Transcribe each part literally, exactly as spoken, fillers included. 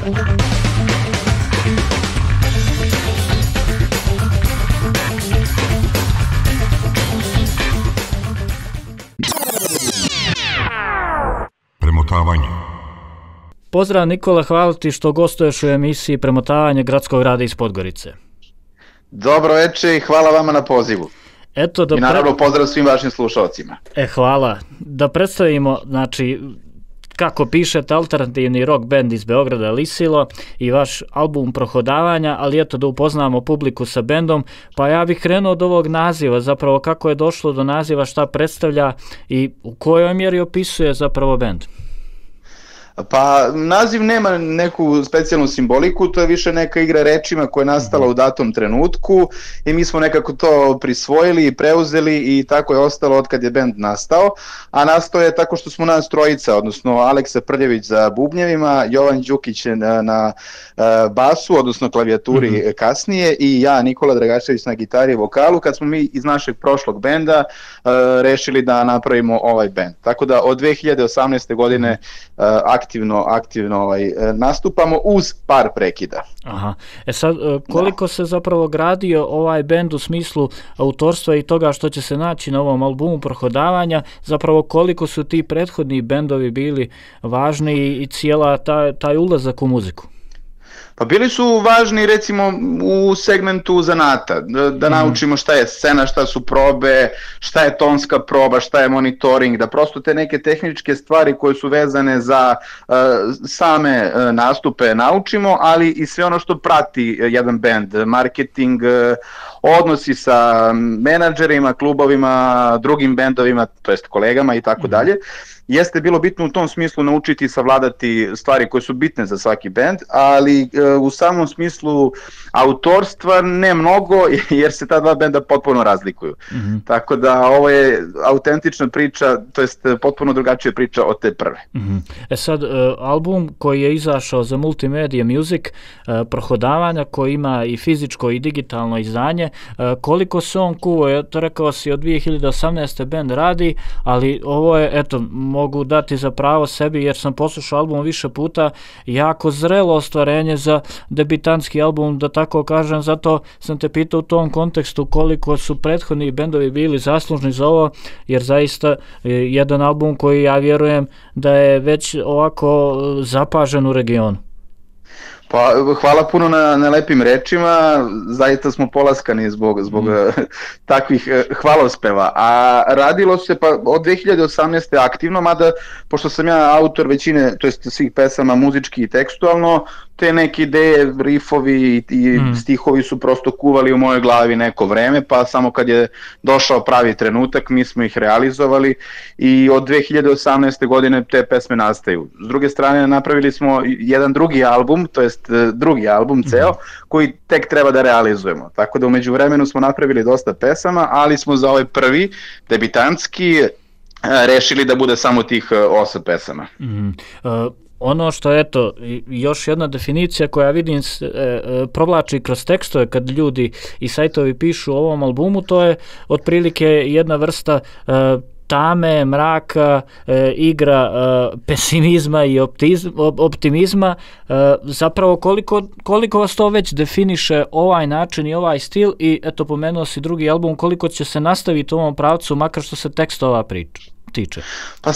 Premotavanje. Pozdrav Nikola, hvala ti što gostuješ u emisiji Premotavanje Gradskog rada iz Podgorice. Dobro večer i hvala vama na pozivu. Eto da I naravno pozdrav svim vašim slušalcima. E, hvala. Da predstavimo, znači, kako pišete, alternativni rock band iz Beograda Lisilo i vaš album Prohodavanja, ali eto da upoznamo publiku sa bendom, pa ja bih krenuo od ovog naziva, zapravo kako je došlo do naziva, šta predstavlja i u kojoj mjeri opisuje zapravo bend. Pa naziv nema neku specijalnu simboliku, to je više neka igra rečima koja je nastala u datom trenutku i mi smo nekako to prisvojili i preuzeli i tako je ostalo od kad je bend nastao, a nastao je tako što smo nas trojica, odnosno Aleksa Prljević za bubnjevima, Jovan Đukić na, na uh, basu, odnosno klavijaturi mm-hmm. kasnije i ja, Nikola Dragašević na gitari i vokalu, kad smo mi iz našeg prošlog benda uh, rešili da napravimo ovaj bend. Tako da od dve hiljade osamnaeste godine uh, aktivno, aktivno ovaj, nastupamo uz par prekida. Aha. E sad, koliko da. se zapravo gradio ovaj bend u smislu autorstva i toga što će se naći na ovom albumu Prohodavanja, zapravo koliko su ti prethodni bendovi bili važni i cijela taj, taj ulazak u muziku? Pa bili su važni recimo u segmentu zanata, da, da naučimo šta je scena, šta su probe, šta je tonska proba, šta je monitoring, da prosto te neke tehničke stvari koje su vezane za uh, same uh, nastupe naučimo, ali i sve ono što prati uh, jedan band, marketing, uh, odnosi sa menadžerima, klubovima, drugim bendovima, to jest kolegama i tako dalje. Jeste bilo bitno u tom smislu naučiti i savladati stvari koje su bitne za svaki bend, ali e, u samom smislu autorstva ne mnogo, jer se ta dva benda potpuno razlikuju. Mm-hmm. Tako da ovo je autentična priča, to jest potpuno drugačija priča od te prve. Mm-hmm. E sad, e, album koji je izašao za Multimedia Music, e, Prohodavanja, koji ima i fizičko i digitalno izdanje, e, koliko se on kuvo, ja to rekao si od dve hiljade osamnaeste bend radi, ali ovo je, eto, mogu dati za pravo sebi jer sam poslušao album više puta, jako zrelo ostvarenje za debitanski album, da tako kažem, zato sam te pitao u tom kontekstu koliko su prethodni bendovi bili zaslužni za ovo, jer zaista jedan album koji ja vjerujem da je već ovako zapažen u regionu. Pa hvala puno na, na lepim rečima, zaista smo polaskani zbog, zbog mm. takvih hvalospeva, a radilo se pa od dve hiljade osamnaeste aktivno, mada pošto sam ja autor većine, to jest svih pesama muzički i tekstualno, te neke ideje, rifovi i mm. stihovi su prosto kuvali u mojoj glavi neko vreme, pa samo kad je došao pravi trenutak mi smo ih realizovali i od dve hiljade osamnaeste godine te pesme nastaju. S druge strane napravili smo jedan drugi album, to jest drugi album ceo, mm. koji tek treba da realizujemo. Tako da u međuvremenu smo napravili dosta pesama, ali smo za ovaj prvi, debitanski, rešili da bude samo tih osam pesama. Mm. Uh... Ono što je, eto, još jedna definicija koja vidim se, e, provlači kroz tekstove kad ljudi i sajtovi pišu o ovom albumu, to je otprilike jedna vrsta e, tame, mraka, e, igra e, pesimizma i optizm, optimizma. E, zapravo koliko, koliko vas to već definiše ovaj način i ovaj stil i eto pomenuo si drugi album, koliko će se nastaviti u ovom pravcu, makar što se tekstova priča tiče? Pa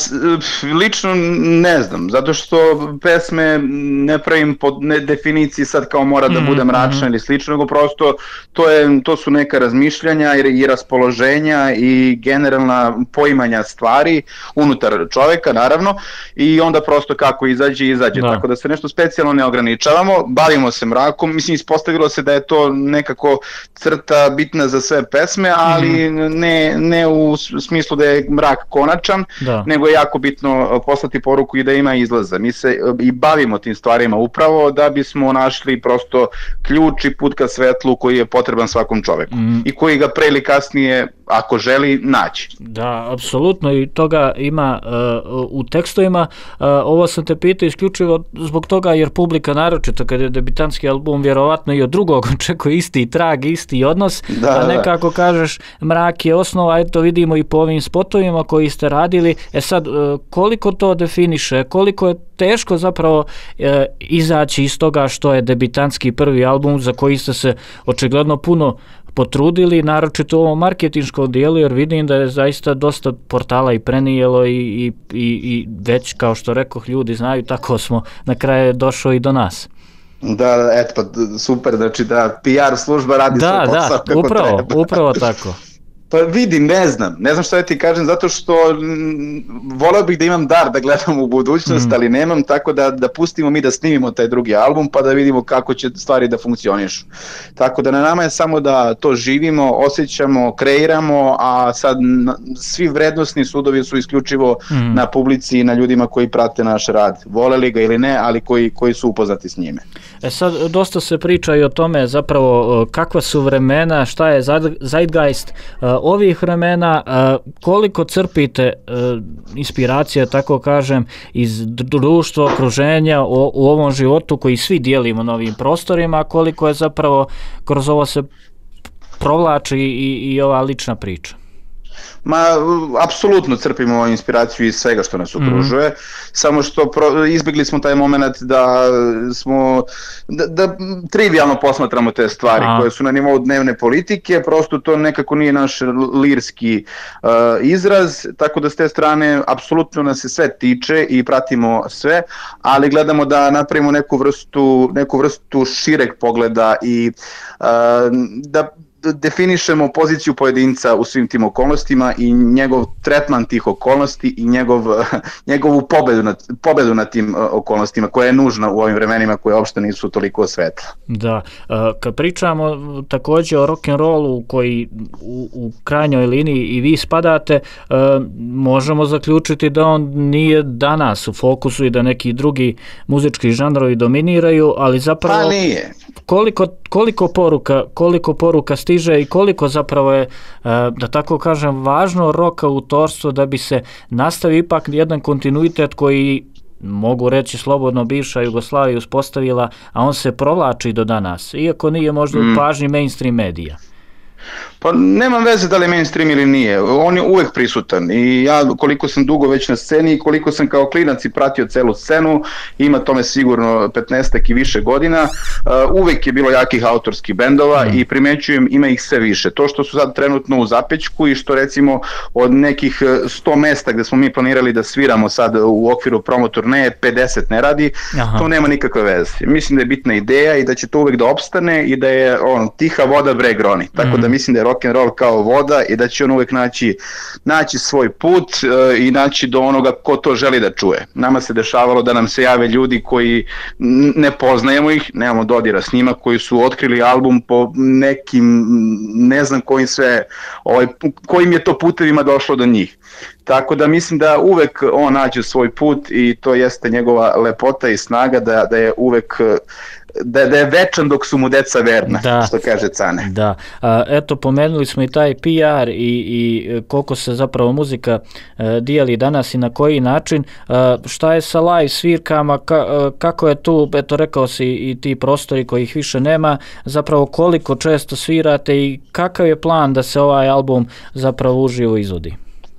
lično ne znam, zato što pesme ne pravim po ne definiciji sad kao mora da bude mračna ili slično, nego prosto to, je, to su neka razmišljanja i, i raspoloženja i generalna poimanja stvari unutar čoveka naravno i onda prosto kako izađe, izađe, da. Tako da se nešto specijalno ne ograničavamo, bavimo se mrakom, mislim ispostavilo se da je to nekako crta bitna za sve pesme, ali mm. ne, ne u smislu da je mrak konačan, da. Nego je jako bitno poslati poruku i da ima izlaza. Mi se i bavimo tim stvarima upravo da bismo našli prosto ključ i put ka svetlu koji je potreban svakom čoveku mm. i koji ga pre ili kasnije, ako želi, naći. Da, apsolutno i toga ima uh, u tekstovima. Uh, ovo sam te pitao isključivo zbog toga jer publika naročito kad je debitanski album vjerovatno i od drugog očekuje isti trag, isti odnos, da, a nekako da. Kažeš mrak je osnova, eto vidimo i po ovim spotovima koji ste radili radili. E sad, koliko to definiše, koliko je teško zapravo e, izaći iz toga što je debitanski prvi album za koji ste se očigledno puno potrudili, naročito u ovom marketinškom dijelu, jer vidim da je zaista dosta portala i prenijelo i, i, i, i već, kao što rekoh, ljudi znaju, tako smo na kraju došao i do nas. Da, eto, pa super, znači da P R služba radi da, svoj posao da, kako upravo, treba. upravo tako. Pa vidi, ne znam, ne znam što da ti kažem, zato što voleo bih da imam dar da gledam u budućnost, mm. ali nemam, tako da, da pustimo mi da snimimo taj drugi album pa da vidimo kako će stvari da funkcionišu. Tako da na nama je samo da to živimo, osjećamo, kreiramo, a sad svi vrednosni sudovi su isključivo mm. na publici i na ljudima koji prate naš rad. Voleli ga ili ne, ali koji, koji su upoznati s njime. E sad, dosta se priča i o tome zapravo kakva su vremena, šta je zeitgeist ovih vremena, koliko crpite inspiracija, tako kažem, iz društva, okruženja u, u ovom životu koji svi dijelimo na ovim prostorima, koliko je zapravo kroz ovo se provlači i, i ova lična priča? Ma, apsolutno crpimo inspiraciju iz svega što nas okružuje, mm. samo što pro, izbjegli smo taj moment da smo, da, da trivijalno posmatramo te stvari A. koje su na nivou dnevne politike, prosto to nekako nije naš lirski uh, izraz, tako da s te strane apsolutno nas se sve tiče i pratimo sve, ali gledamo da napravimo neku vrstu, neku vrstu šireg pogleda i uh, da definišemo poziciju pojedinca u svim tim okolnostima i njegov tretman tih okolnosti i njegov, njegovu pobedu nad, pobedu nad tim okolnostima koja je nužna u ovim vremenima koje uopšte nisu toliko svetla. Da, kad pričamo također o rock'n'rollu koji u, u krajnjoj liniji i vi spadate, možemo zaključiti da on nije danas u fokusu i da neki drugi muzički žanrovi dominiraju, ali zapravo pa nije. Koliko, koliko poruka, koliko poruka stiže i koliko zapravo je, da tako kažem, važno rock autorstvo da bi se nastavio ipak jedan kontinuitet koji, mogu reći slobodno, bivša Jugoslavija uspostavila, a on se provlači do danas, iako nije možda u pažnji mainstream medija. Pa nemam veze da li je mainstream ili nije, on je uvek prisutan i ja koliko sam dugo već na sceni i koliko sam kao klinac i pratio celu scenu, ima tome sigurno petnaestak i više godina, uh, uvek je bilo jakih autorskih bendova mm. i primećujem ima ih sve više. To što su sad trenutno u zapećku i što recimo od nekih sto mesta gde smo mi planirali da sviramo sad u okviru promo turneje, pedeset ne radi, Aha. to nema nikakve veze. Mislim da je bitna ideja i da će to uvek da opstane i da je on, tiha voda breg roni, tako mm. da mislim da je rock and roll kao voda i da će on uvek naći, naći svoj put uh, i naći do onoga ko to želi da čuje. Nama se dešavalo da nam se jave ljudi koji ne poznajemo ih, nemamo dodira s njima, koji su otkrili album po nekim, ne znam kojim sve, ovaj, kojim je to putevima došlo do njih. Tako da mislim da uvek on nađe svoj put i to jeste njegova lepota i snaga da, da je uvek Da, da je večan dok su mu deca verna, da, što kaže Cane. Da, a, eto pomenuli smo i taj P R i, i koliko se zapravo muzika e, dijeli danas i na koji način, a, šta je sa live svirkama, ka, a, kako je tu, eto rekao si i ti prostori kojih više nema, zapravo koliko često svirate i kakav je plan da se ovaj album zapravo uživo izvodi?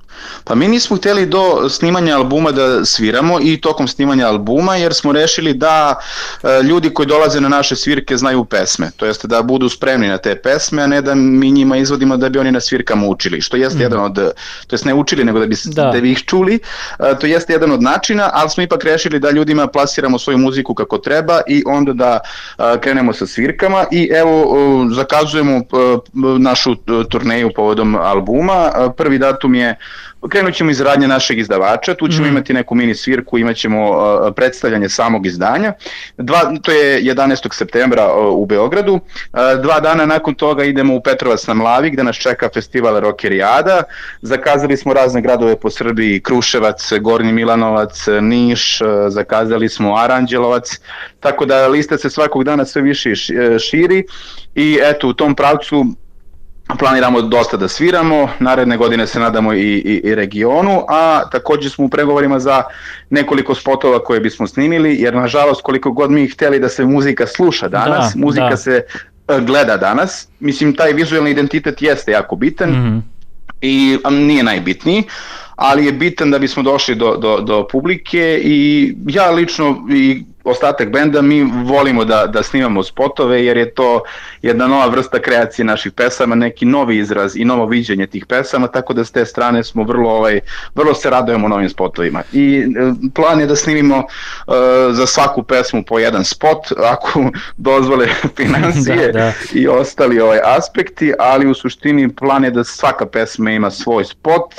Pa mi nismo htjeli do snimanja albuma da sviramo i tokom snimanja albuma jer smo rešili da e, ljudi koji dolaze na naše svirke znaju pesme, to jeste da budu spremni na te pesme, a ne da mi njima izvodimo da bi oni na svirkama učili, što jeste mm. jedan od, to jest ne učili nego da bi, da. da bi ih čuli, e, to jeste jedan od načina, ali smo ipak rešili da ljudima plasiramo svoju muziku kako treba i onda da e, krenemo sa svirkama i evo e, zakazujemo e, našu turneju povodom albuma, e, prvi datum je krenut ćemo iz radnje našeg izdavača, tu ćemo mm. imati neku mini svirku, imat ćemo uh, predstavljanje samog izdanja, dva, to je jedanaestog septembra uh, u Beogradu, uh, dva dana nakon toga idemo u Petrovac na Mlavi gde nas čeka festival Rockerijada, zakazali smo razne gradove po Srbiji, Kruševac, Gornji Milanovac, Niš, uh, zakazali smo Aranđelovac, tako da lista se svakog dana sve više širi i eto u tom pravcu planiramo dosta da sviramo, naredne godine se nadamo i, i, i regionu, a također smo u pregovorima za nekoliko spotova koje bismo snimili, jer nažalost koliko god mi htjeli da se muzika sluša danas, da, muzika da. se gleda danas, mislim taj vizualni identitet jeste jako bitan mm-hmm. i nije najbitniji, ali je bitan da bismo došli do, do, do publike i ja lično i ostatak benda mi volimo da, da snimamo spotove jer je to jedna nova vrsta kreacije naših pesama, neki novi izraz i novo viđenje tih pesama, tako da s te strane smo vrlo, ovaj, vrlo se radujemo novim spotovima. I e, plan je da snimimo e, za svaku pesmu po jedan spot, ako dozvole financije da, da. I ostali ovaj aspekti, ali u suštini plan je da svaka pesma ima svoj spot.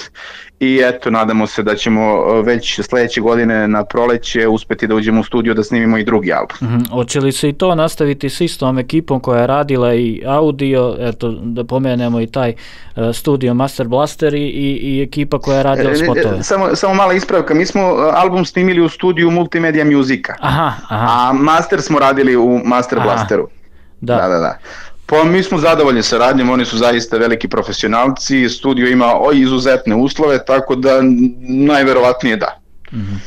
I eto, nadamo se da ćemo već sledeće godine na proleće uspeti da uđemo u studio da snimimo i drugi album. Mm-hmm. Hoće li se i to nastaviti s istom ekipom koja je radila i audio, eto da pomenemo i taj uh, studio Master Blaster i, i, i ekipa koja je radila spotove? Samo, samo mala ispravka, mi smo album snimili u studiju Multimedia Musika, aha, aha. A Master smo radili u Master aha. Blasteru. Da, da, da. da. Pa mi smo zadovoljni sa radnjom, oni su zaista veliki profesionalci, studio ima izuzetne uslove, tako da najverovatnije da. Mm-hmm.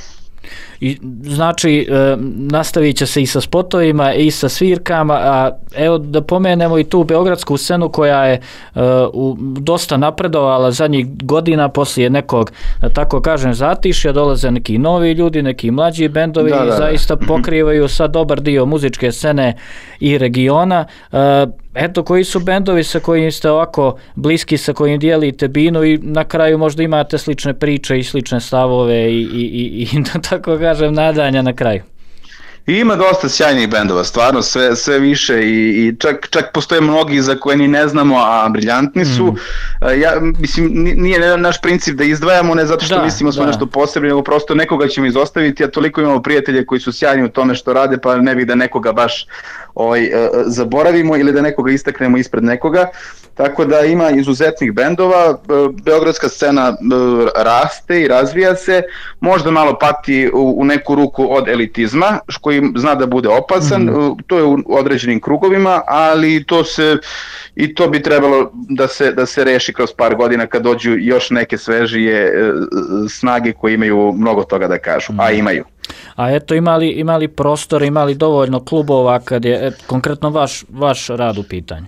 I znači e, nastavit će se i sa spotovima i sa svirkama, a evo da pomenemo i tu beogradsku scenu koja je e, u, dosta napredovala zadnjih godina poslije nekog, da tako kažem, zatišja, dolaze neki novi ljudi, neki mlađi bendovi da, da, da. I zaista pokrivaju sad dobar dio muzičke scene i regiona. E, Eto, koji su bendovi sa kojim ste ovako bliski, sa kojim dijelite binu i na kraju možda imate slične priče i slične stavove i, i, i, i da tako kažem, nadanja na kraju? Ima dosta sjajnih bendova, stvarno sve, sve više i, i čak, čak postoje mnogi za koje ni ne znamo, a briljantni su. Mm. Ja, mislim, nije naš princip da izdvajamo, ne zato što da, mislimo smo nešto posebno, nego prosto nekoga ćemo izostaviti, a toliko imamo prijatelje koji su sjajni u tome što rade, pa ne bih da nekoga baš ovaj, zaboravimo ili da nekoga istaknemo ispred nekoga. Tako da ima izuzetnih bendova, beogradska scena raste i razvija se, možda malo pati u, u neku ruku od elitizma, koji zna da bude opasan, mm-hmm. to je u određenim krugovima, ali to se i to bi trebalo da se, da se reši kroz par godina kad dođu još neke svežije snage koje imaju mnogo toga da kažu, mm-hmm. a imaju. A eto, imali, imali prostor, imali dovoljno klubova kad je et, konkretno vaš, vaš rad u pitanju?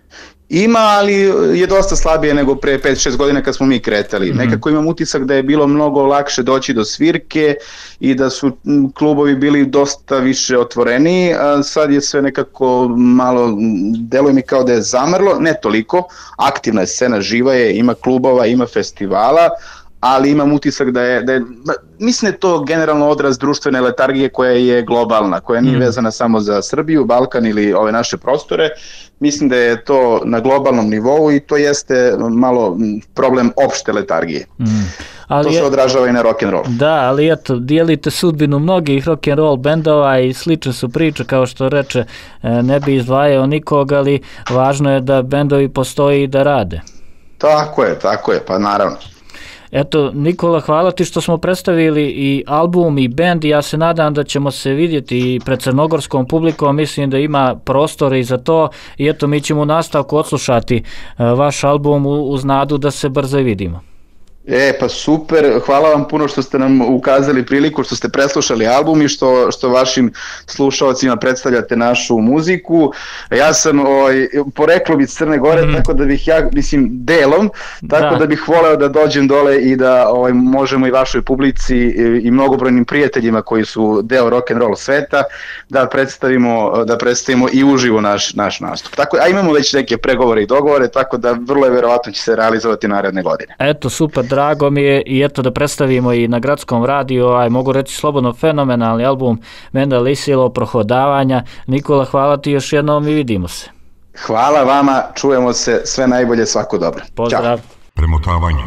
Ima, ali je dosta slabije nego pre pet šest godina kad smo mi kretali. Mm-hmm. Nekako imam utisak da je bilo mnogo lakše doći do svirke i da su klubovi bili dosta više otvoreni, a sad je sve nekako malo, deluje mi kao da je zamrlo, ne toliko, aktivna je scena, živa je, ima klubova, ima festivala, ali imam utisak da je, da je, mislim da je to generalno odraz društvene letargije koja je globalna, koja nije vezana samo za Srbiju, Balkan ili ove naše prostore. Mislim da je to na globalnom nivou i to jeste malo problem opšte letargije. Mm. Ali to se odražava i na rock'n'roll. Da, ali eto, dijelite sudbinu mnogih rock'n'roll bendova i slične su priče, kao što reče, ne bi izdvajao nikog, ali važno je da bendovi postoji i da rade. Tako je, tako je, pa naravno. Eto, Nikola, hvala ti što smo predstavili i album i bend i ja se nadam da ćemo se vidjeti i pred crnogorskom publikom, mislim da ima prostora i za to i eto, mi ćemo u nastavku odslušati vaš album uz nadu da se brzo vidimo. E, pa super, hvala vam puno što ste nam ukazali priliku, što ste preslušali album i što, što vašim slušalcima predstavljate našu muziku. Ja sam ovaj, poreklom iz Crne Gore, mm. tako da bih ja, mislim, delom, tako da, da bih voleo da dođem dole i da ovaj, možemo i vašoj publici i, i mnogobrojnim prijateljima koji su deo rock'n'roll sveta, da predstavimo, da predstavimo i uživo naš, naš nastup. Tako, a imamo već neke pregovore i dogovore, tako da vrlo je verovatno će se realizovati naredne godine. Eto, super, drago mi je i eto da predstavimo i na gradskom radiju, aj mogu reći slobodno fenomenalni album Benda Lisilo, Prohodavanja. Nikola, hvala ti još jednom i vidimo se. Hvala vama, čujemo se, sve najbolje, svako dobro. Pozdrav. Ćao. Premotavanje.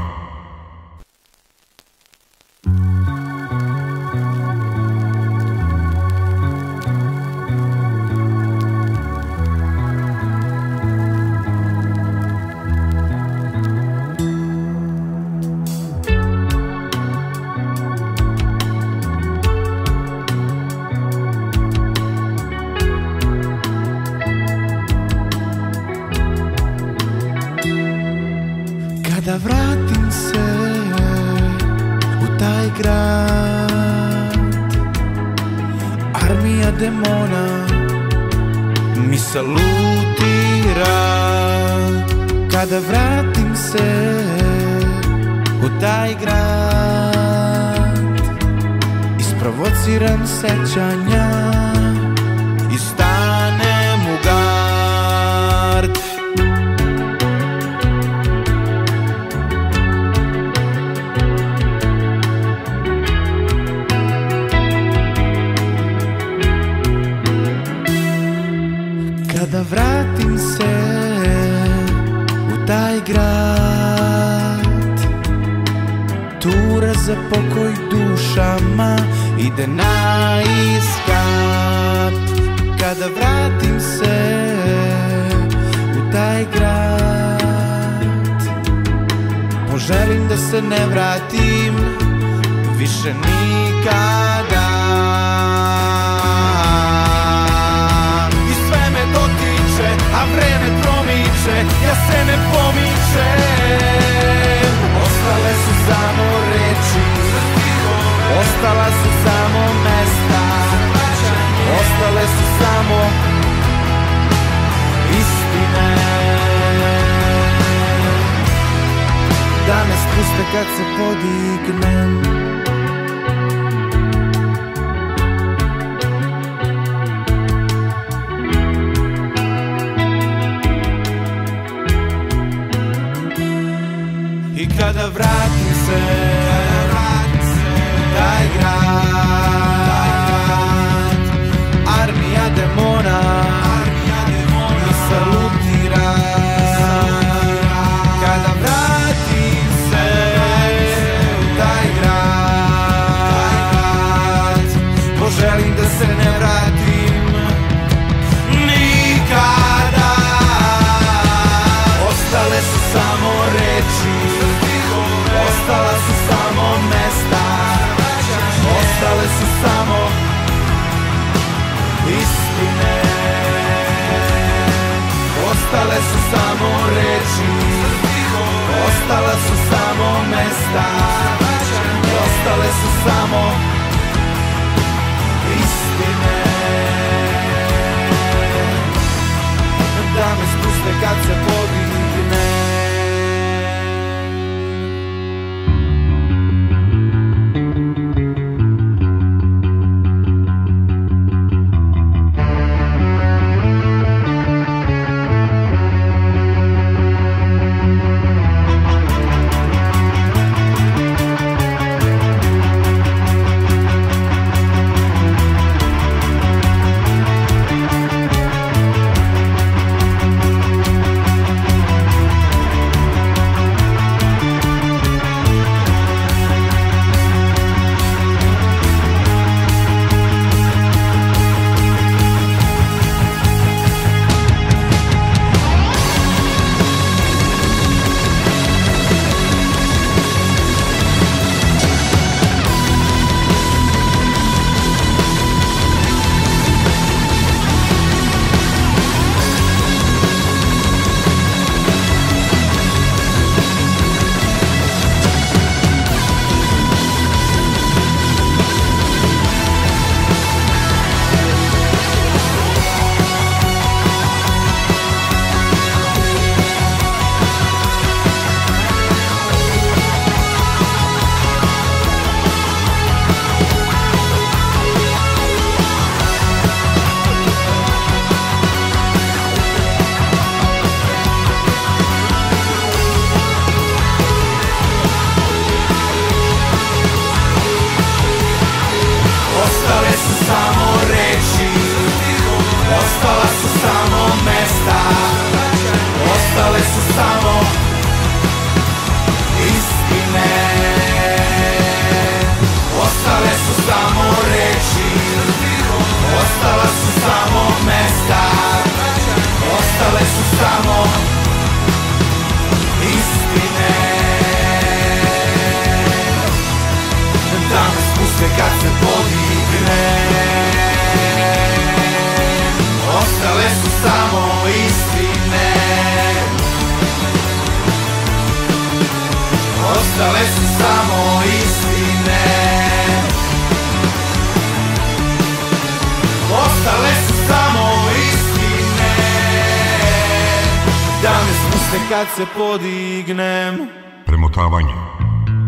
Da vratim se u taj grad, armija demona mi salutira. Kada vratim se u taj grad. Isprovociram sećanja i stanem u gard. Kada vratim se u taj grad, tura za pokoj dušama ide na iskap. Kada vratim se u taj grad, poželim da se ne vratim više nikada. I sve me dotiče, a vreme promiče, ja se ne pomičem. Ostale su samo reči, ostala su samo mesta, ostale su samo istine. Da me spuste kad se podignem. I kada vratim se u taj grad, armija demona mi salutira. Kada vratim se u taj grad, poželim da se ne vratim nikada. Ostale su samo reči, ostala su samo mesta, ostale su samo istine. Ostale su samo reči, ostala su samo mesta, ostale su samo istine. Da me spuste kad se podigne. Kad se podignem. Premotavanje.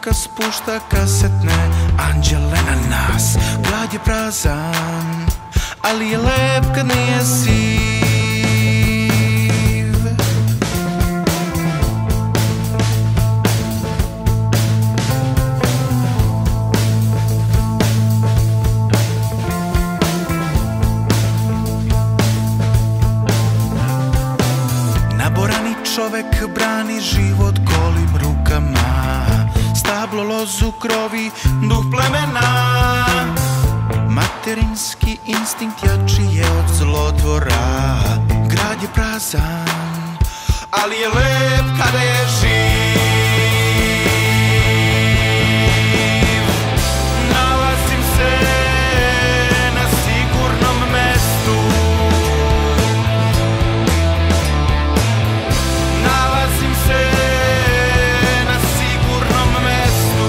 devojka spušta kasetne anđele na nas. Grad je prazan, ali je lep kad nije siv. Naborani čovek brani život golim rukama, stablo lozu krovi duh plemena. Materinski instinkt jači je od zlotvora. Grad je prazan, ali je lep kada je živ. Nalazim se na sigurnom mestu. Nalazim se na sigurnom mestu.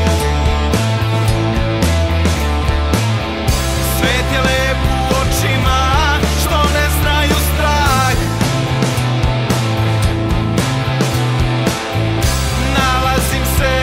Svet je lep u očima što ne znaju strah. Nalazim se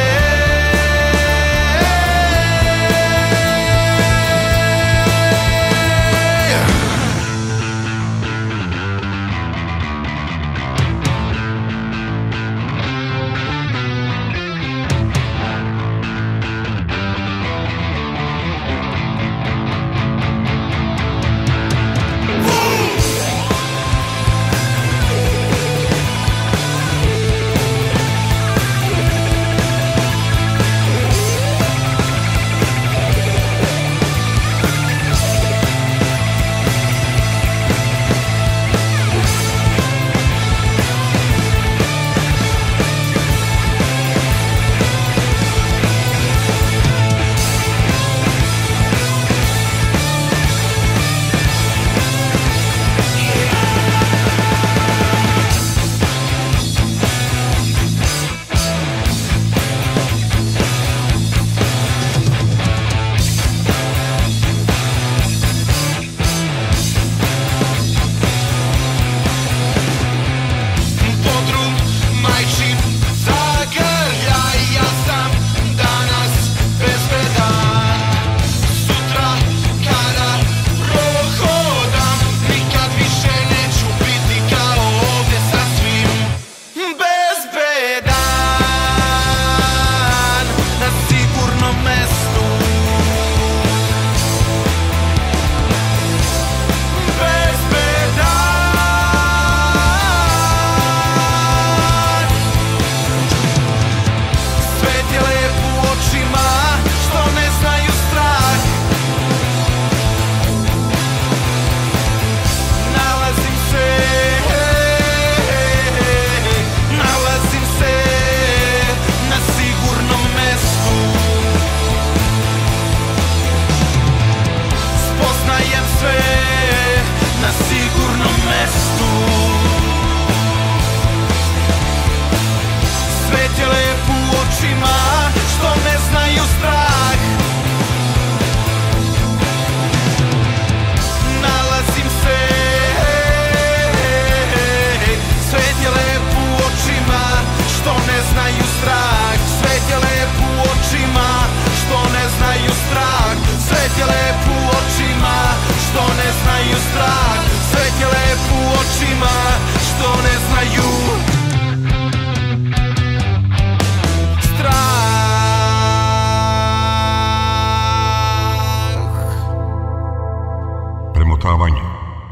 Premotavanje.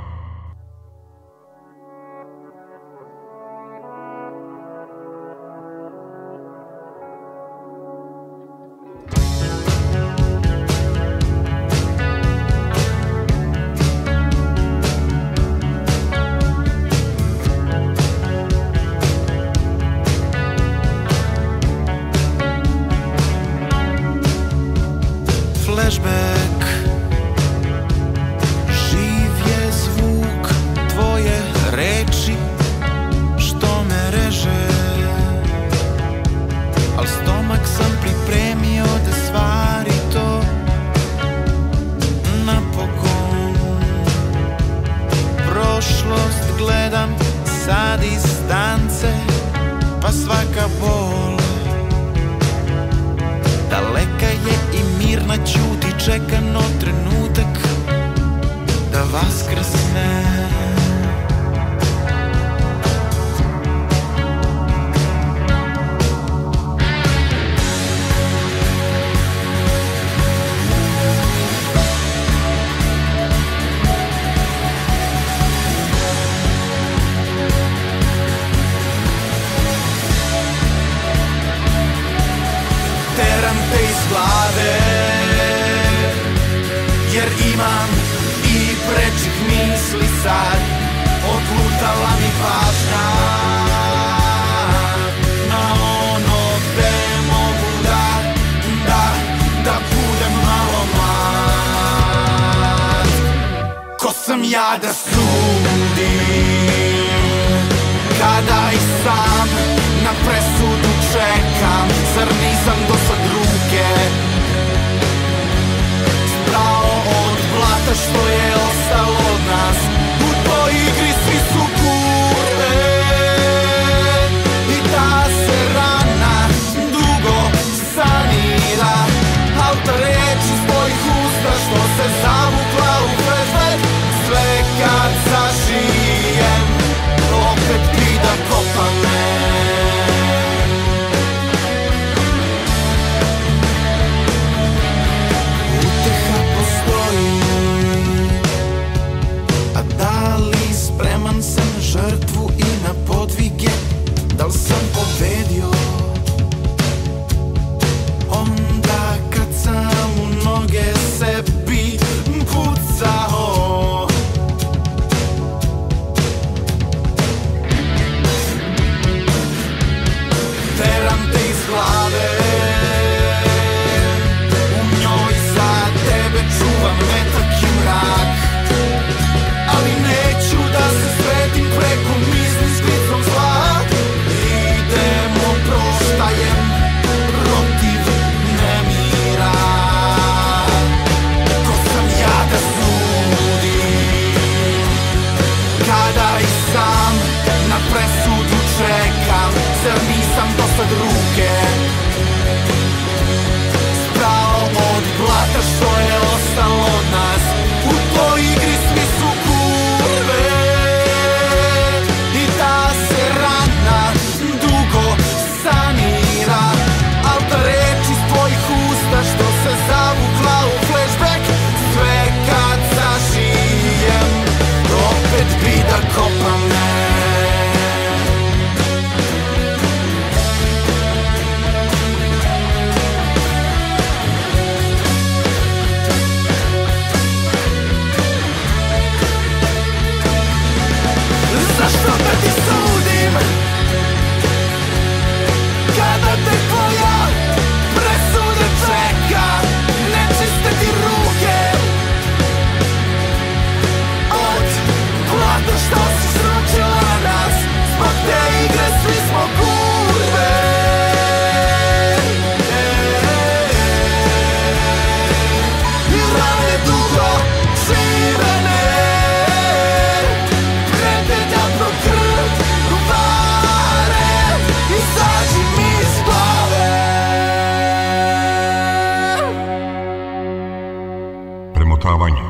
Flashback, živ je zvuk tvoje reči što me reže, al stomak sam pripremio da stvari to napokon. Prošlost gledam sa distance, pa svaka bol nečekano trenutak da vaskrsne. Teram te iz glave, jer imam i prečih misli sad. Odlutala mi pažnja na ono gde mogu da, da, da budem malo mlad. Ko sam ja da sudim, kada i sam na presudu čekam. Zar nisam do sad ruke sprao od blata što je ostalo od nas? U toj igri svi su kurve i ta se rana dugo sanira. Al ta reč iz tvojih usta što se zavukla u flashback, sve kad zažijem opet ti da kopa me. Spreman sam na žrtvu i na podvige, da li sam pobedio? Onda kad sam u noge sebi pucao. Teram te iz glave, u njoj za tebe čuvam metak i mrak. Ali neću da se sretim preko misli s klicom zla. Idemo, proštajem protiv nemira. Ko sam ja da sudim, kada i sam na presudu čekam. Zar nisam do sad ruke sprao od blata što je ostalo od nas? U toj igri svi su kurve i ta se rana dugo sanira. Al ta reč iz tvojih usta što se zavukla u flashback, sve kad zažijem opet bi da kopa me. Zašto da ti sudim, kada te tvoja presuda čeka? Nečiste ti ruke od blata što si sručila nas. Zbog te igre svi smo kurve i rane dugo živene. Izađi mi iz glave. Premotavanje.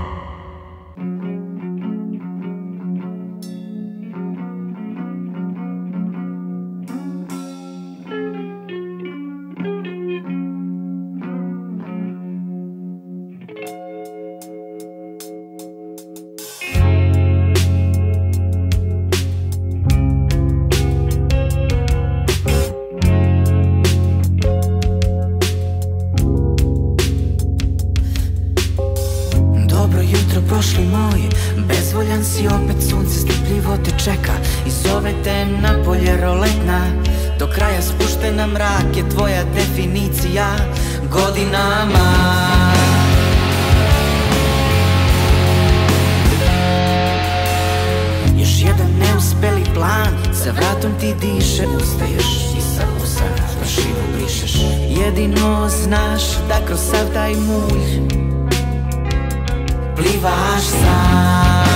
Prošli moj, bezvoljan si, opet sunce strpljivo te čeka i zove te na polje roletna. Do kraja spuštena mrak je tvoja definicija godinama. Još jedan neuspeli plan, za vratom ti diše, ustaješ i sa usa prašinu brišeš. Jedino znaš da kroz sav taj mulj plivaš sam.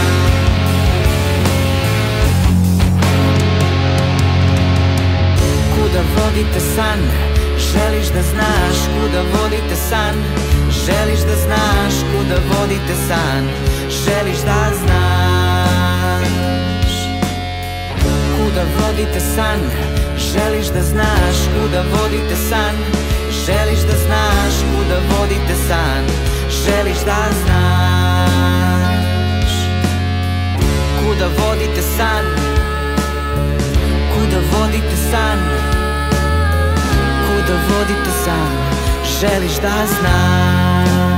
Kuda vodi te san, želiš Želiš da znaš kuda vodite san, želiš da znaš kuda vodite san, želiš da znaš kuda vodite san, želiš da znaš kuda vodite san, želiš da znaš kuda vodite san, želiš da znaš kuda vodite san, kuda vodite san, kuda vodite san, želiš da znaš.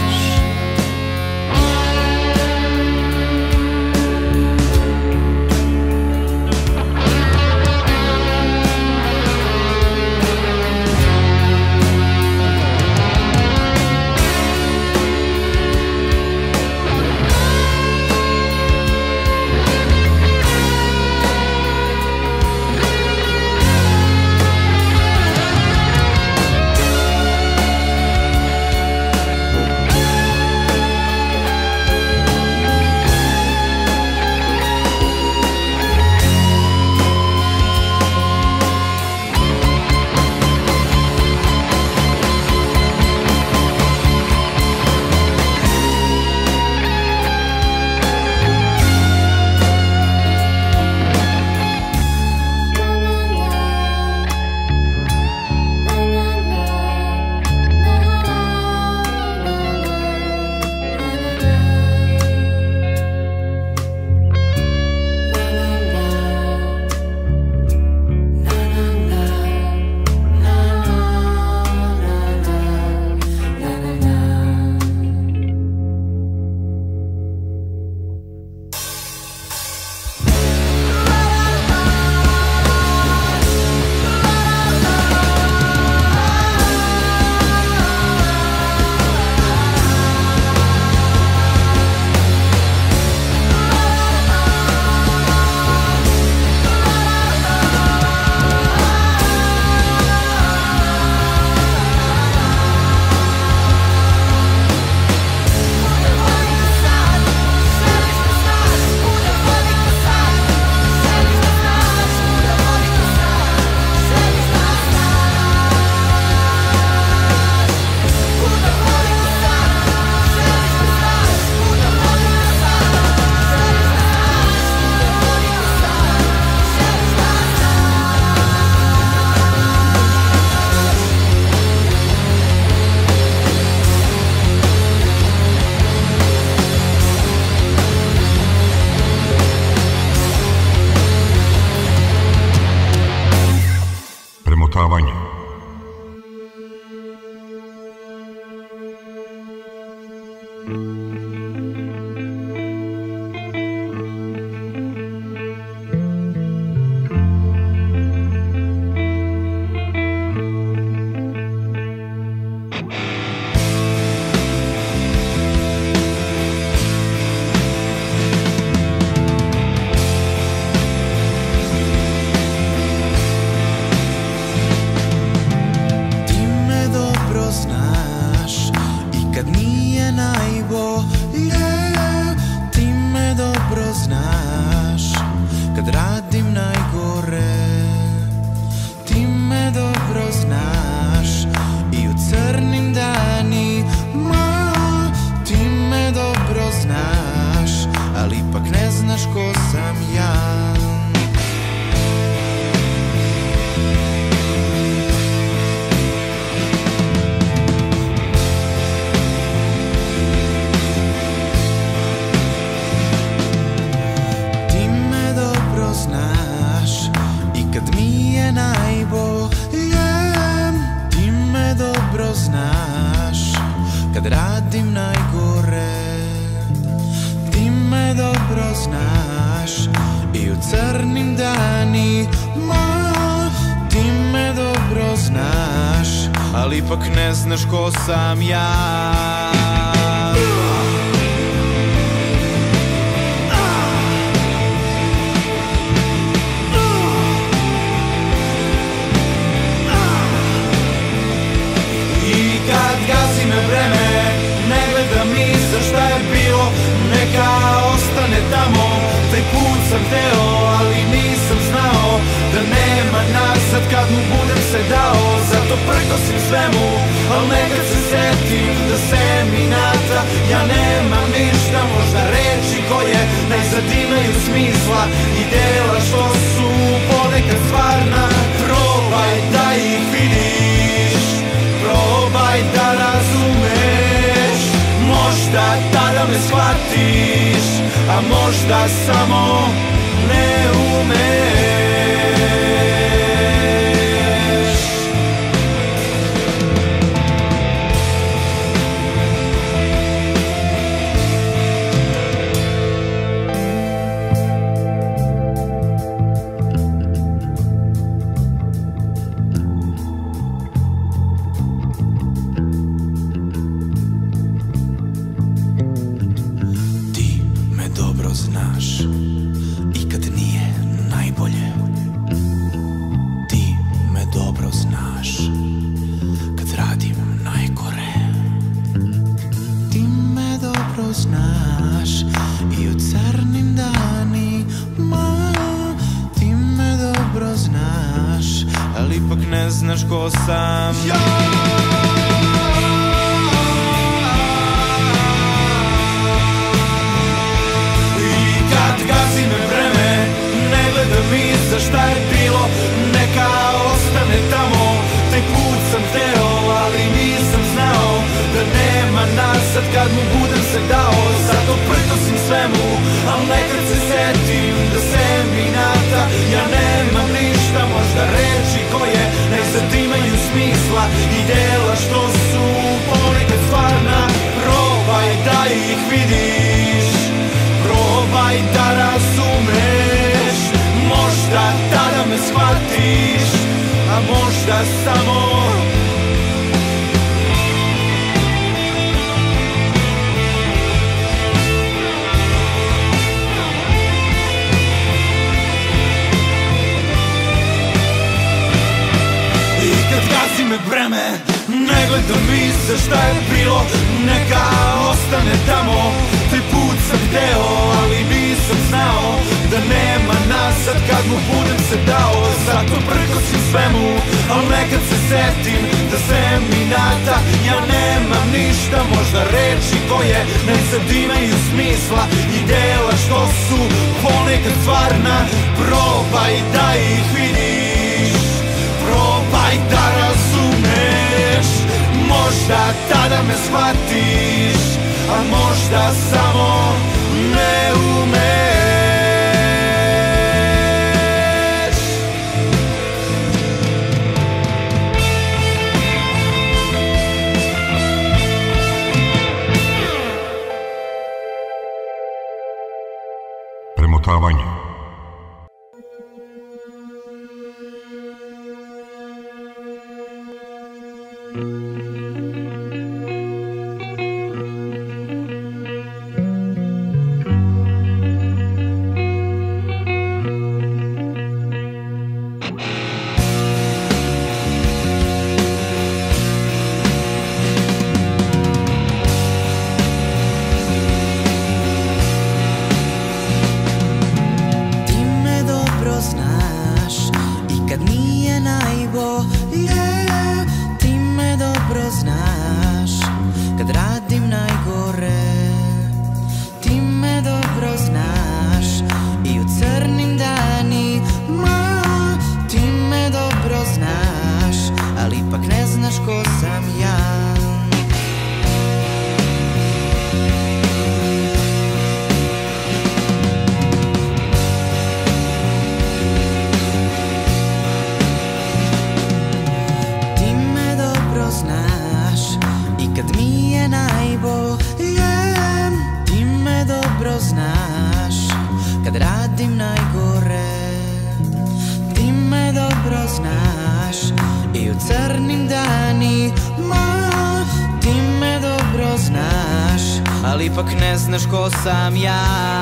Premotavanje. Kad mu budem se dao, zato preko si svemu, al nekad se setim da sem inata ja nemam ništa, možda reči koje najzad imaju smisla i dela što su ponekad stvarna. Probaj da ih vidiš, probaj da razumeš, možda tada me shvatiš, a možda samo ne umeš. Znaš ko sam ja. I kad gazi me vreme, ne gledam iza šta je bilo, neka ostane tamo. Taj put sam teo, ali nisam znao da nema nazad kad mu budem se dao. Zato prkosim svemu, al nekad se setim da sem inata ja nemam ništa, možda reči koje najzad imaju smisla i dela što su ponekad stvarna. Probaj da ih vidiš, probaj da razumeš, možda tada me shvatiš, a možda samo me breme, ne gledam iza šta je bilo, neka ostane tamo. Taj put sam hteo, ali nisam znao da nema nazad kad mu budem se dao. Zato prkosim svemu, al nekad se setim da sem inata ja nemam ništa, možda reči koje najzad imaju smisla i dela što su ponekad stvarna. Probaj da ih vidiš, probaj da razumeš, možda tada me shvatiš, a možda samo ne umeš. Premotavanje. ali ipak ne znaš ko sam ja.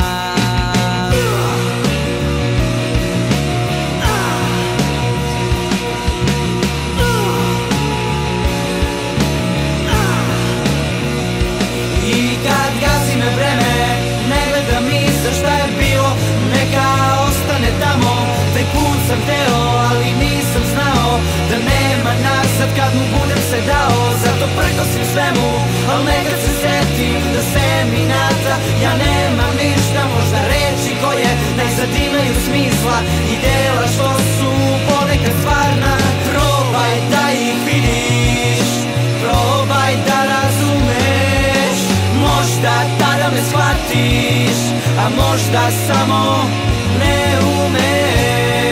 I kad gazi me vreme, ne gledam iza šta je bilo, neka ostane tamo. Taj put sam teo, ali nisam znao da nema nazad kad mu bude budem se dao, zato prkosim svemu. Al nekad se setim da sem inata ja nemam ništa, možda reči koje najzad imaju smisla i dela što su ponekad stvarna. Probaj da ih vidiš, probaj da razumeš, možda tada me shvatiš, a možda samo ne umeš.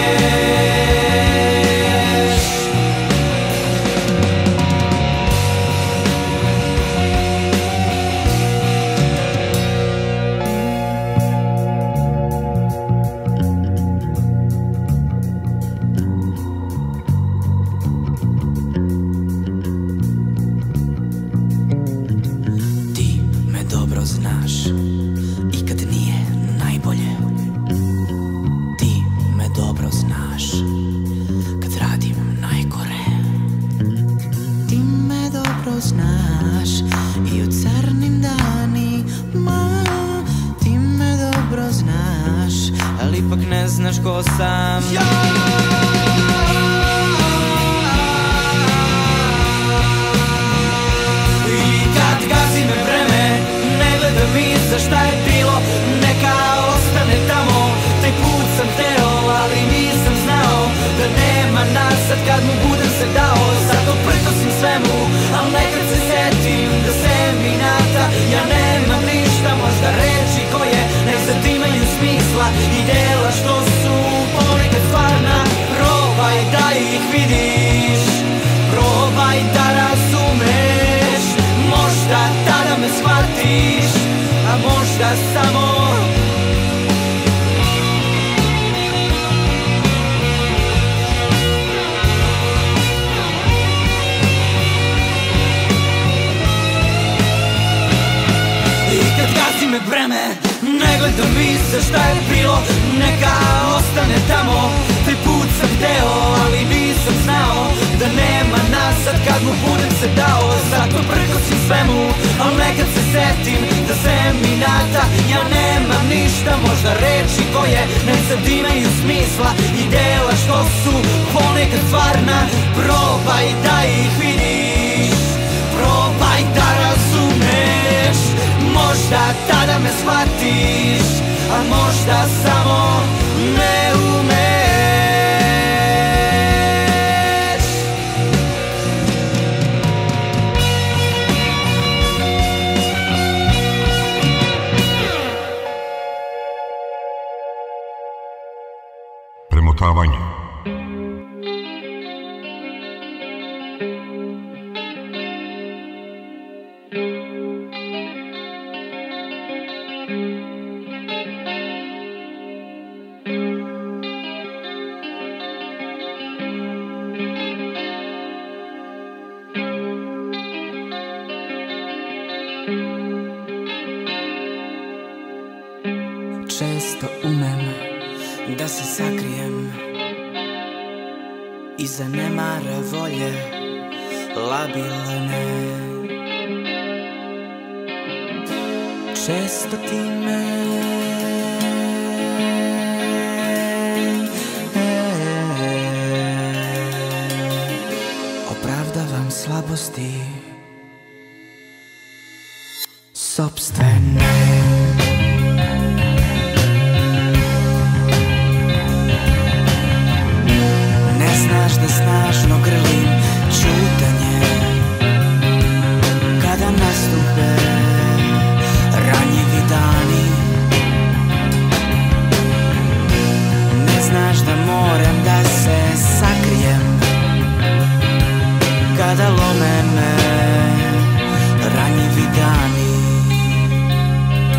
Znaš ko sam ja. I kad gazi me vreme, ne gledam iza šta je bilo, neka ostane tamo. Taj put sam teo, ali nisam znao da nema nazad kad mu budem se dao. Zato prkosim svemu, al nekad se setim da sem inata ja nemam ništa, možda reči koje najzad imaju smisla i dela što su ponekad stvarna. Probaj da ih vidiš, probaj da razumeš, možda tada me shvatiš, a možda samo me vreme, ne gledam iza šta je bilo, neka ostane tamo. Taj put sam hteo, ali nisam znao da nema nazad kad mu budem se dao. Zato prkosim svemu, al nekad se setim da sem inata ja nemam ništa, možda reči koje najzad imaju smisla i dela što su ponekad stvarna. Probaj da ih vidiš, probaj da razumeš, možda tada me shvatiš, a možda samo ne umeš. Premotavanje. Često umem da se sakrijem iza nemara volje labilne. Često ti me opravdavam slabosti sopstvene. Znaš da snažno grlim ćutanje kada nastupe ranjivi dani. Ne znaš da moram da se sakrijem kada lome me ranjivi dani.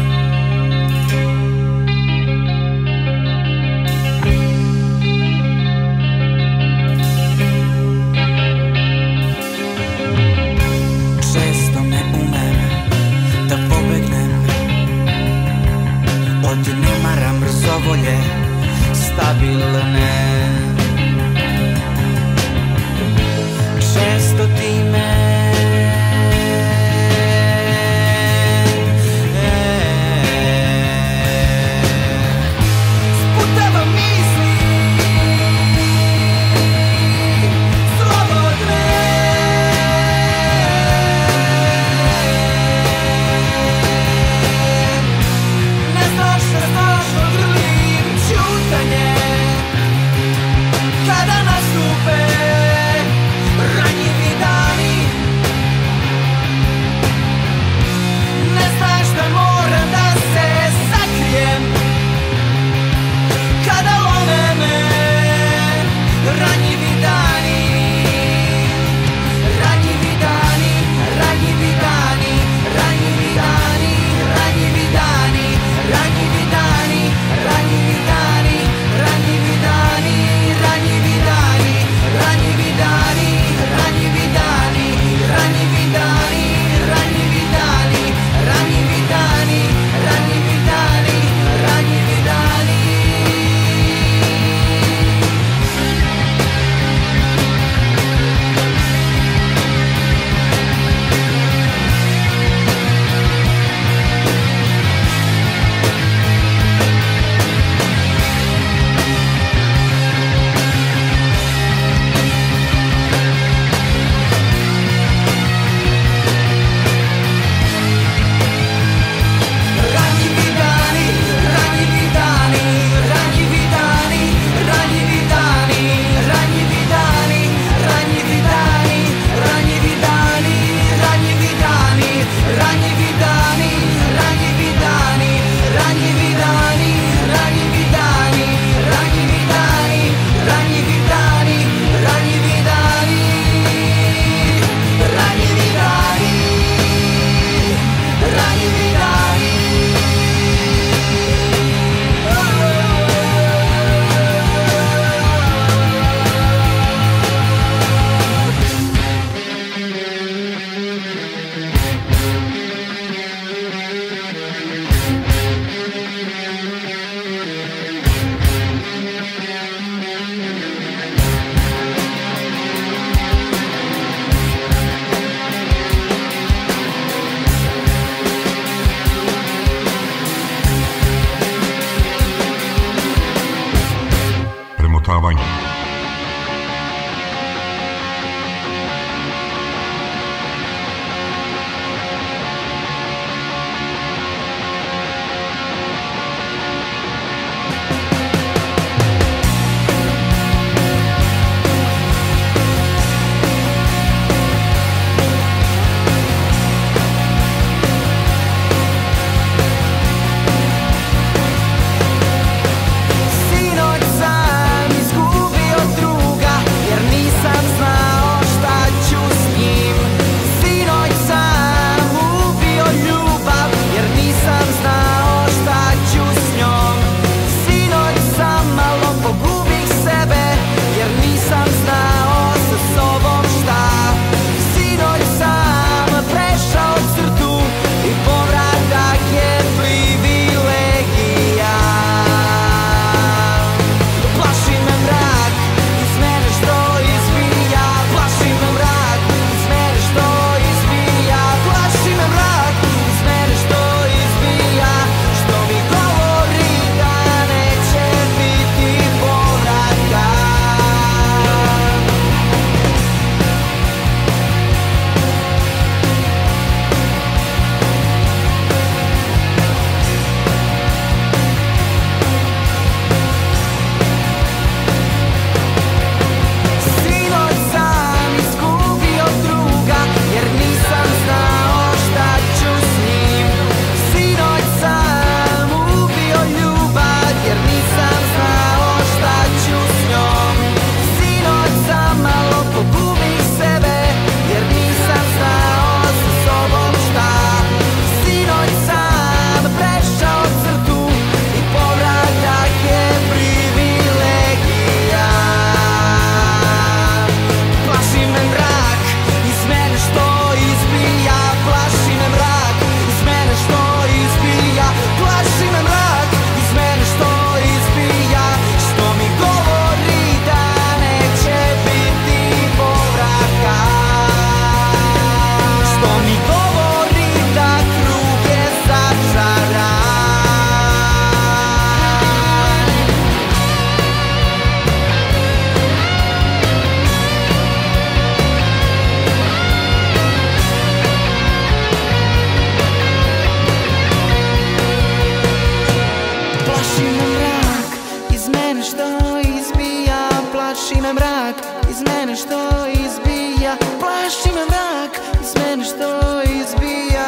plaši me mrak iz mene što izbija.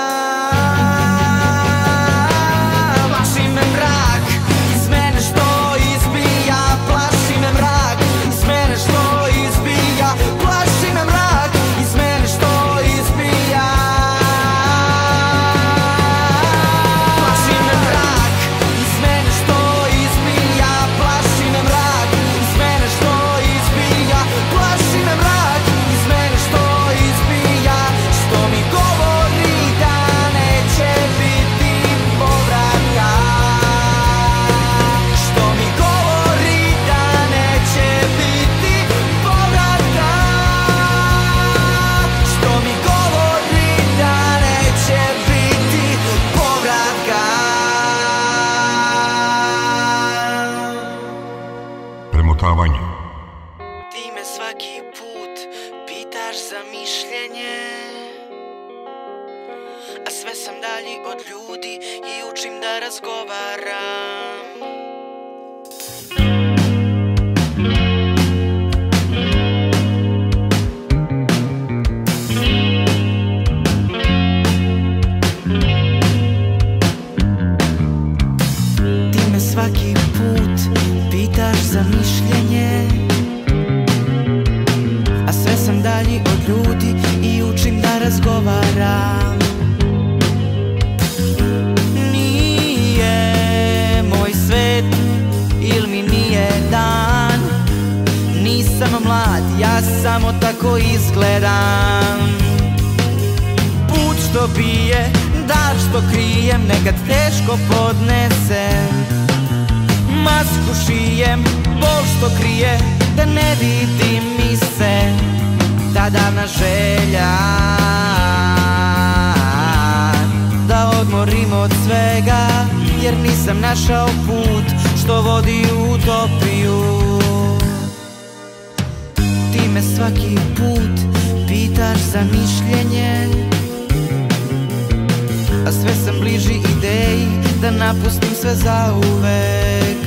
Plaši me mrak iz mene što izbija. Plaši me mrak iz mene što izbija. Plaši me mrak iz mene što izbija. Plaši me mrak iz mene što izbija. Plaši me mrak iz mene što izbija. Plaši me mrak iz mene što izbija. Što mi govori da neće biti povratka. Što mi govori da neće biti povratka. Što mi govori da neće biti povratka. Premotavanje. Ti me svaki put pitaš za mišljenje, a sve sam dalji od ljudi i učim da razgovaram. Ti me svaki put pitaš za mišljenje, a sve sam dalji od ljudi i učim da razgovaram. Nije moj svet ili mi nije dan. Nisam mlad, ja samo tako izgledam. Put što bije, dar što krijem, nekad teško podnesem. Masku šijem, bol što krije, da ne vidi mi se ta davna želja. Da odmorim od svega, jer nisam našao put što vodi u utopiju. Ti me svaki put pitaš za mišljenje, a sve sam bliži ideji da napustim sve zauvek.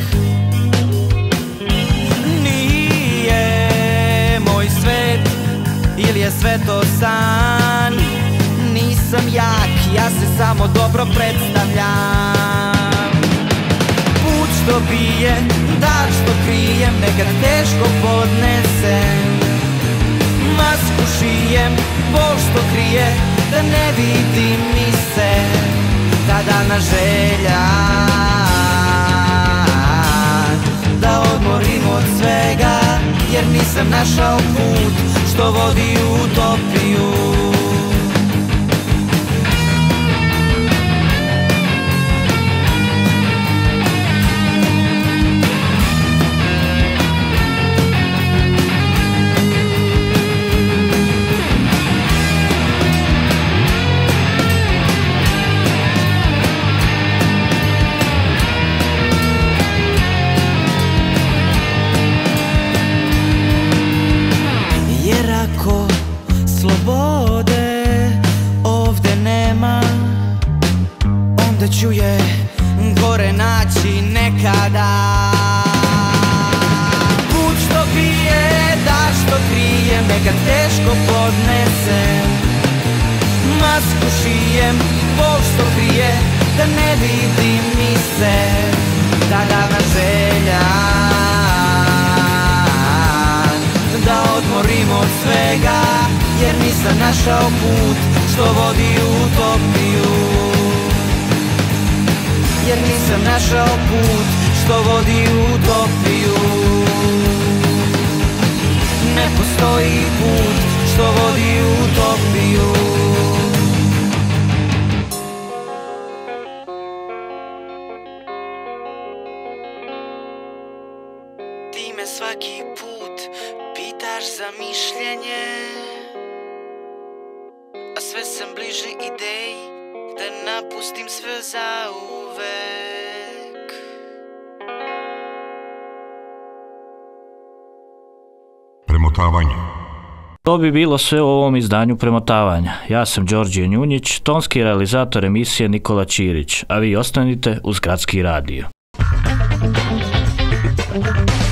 Nije moj svet ili je sve to san. Nisam jak, ja se samo dobro predstavljam. Put što bije, dar što krijem, nekad teško podnesem. Masku šijem, bol što krije, da ne vidi mi se ta davna želja. Da odmorim od svega, jer nisam našao put što vodi u utopiju. Slobode ovde nema, onda ću je gore naći nekada. Put što bije, dar što krijem, nekad teško podnesem. Masku šijem, bol što krije, da ne vidi mi se ta davna želja. Da odmorim od svega, jer nisam našao put što vodi u utopiju. Jer nisam našao put što vodi u utopiju. Ne postoji put što vodi u utopiju. Ti me svaki put pitaš za mišljenje, a sve sam bliži ideji da napustim sve zauvek. Premotavanje. To bi bilo sve u ovom izdanju Premotavanja. Ja sam Đorđe Njunjić, tonski realizator emisije Nikola Ćirić, a vi ostanite uz Gradski radio.